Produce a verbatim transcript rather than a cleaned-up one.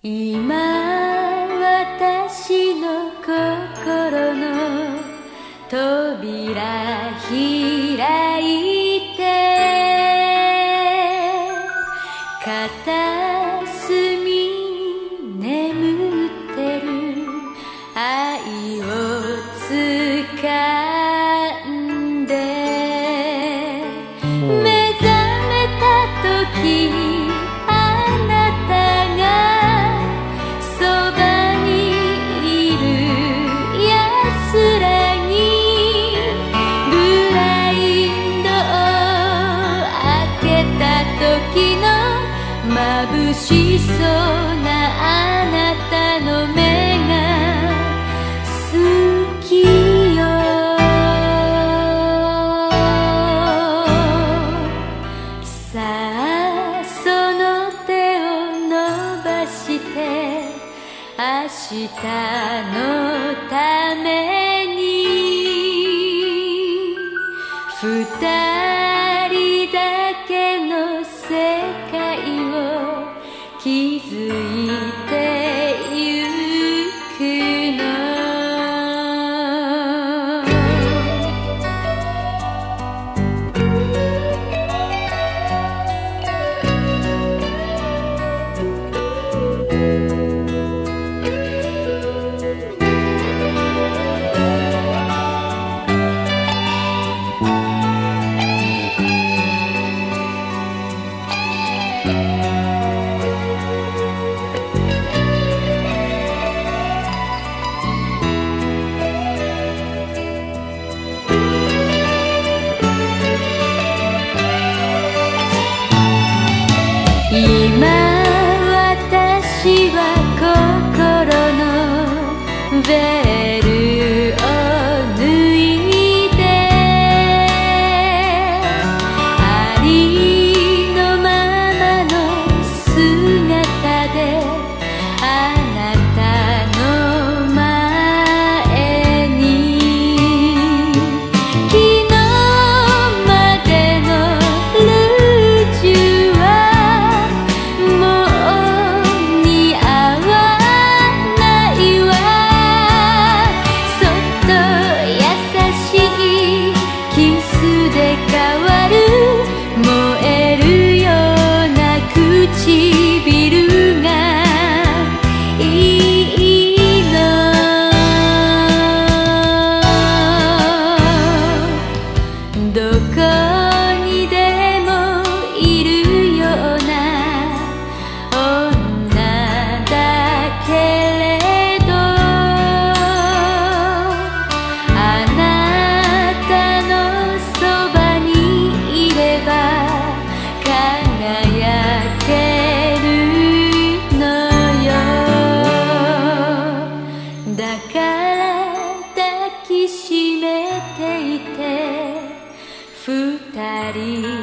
今私の心の扉開いて片隅に眠ってる愛を掴んで目覚めた時に眩しそうなあなたの目が好きよ。さあその手を伸ばして明日のために二人だけの世界を気づいてゆくの。今私は心のベルを脱いでありのままの姿であなたの前に昨日までのルージュは唇がいいの。どこにでもいるような女だけれどあなたのそばにいれば輝けるのよ。だから抱きしめていて二人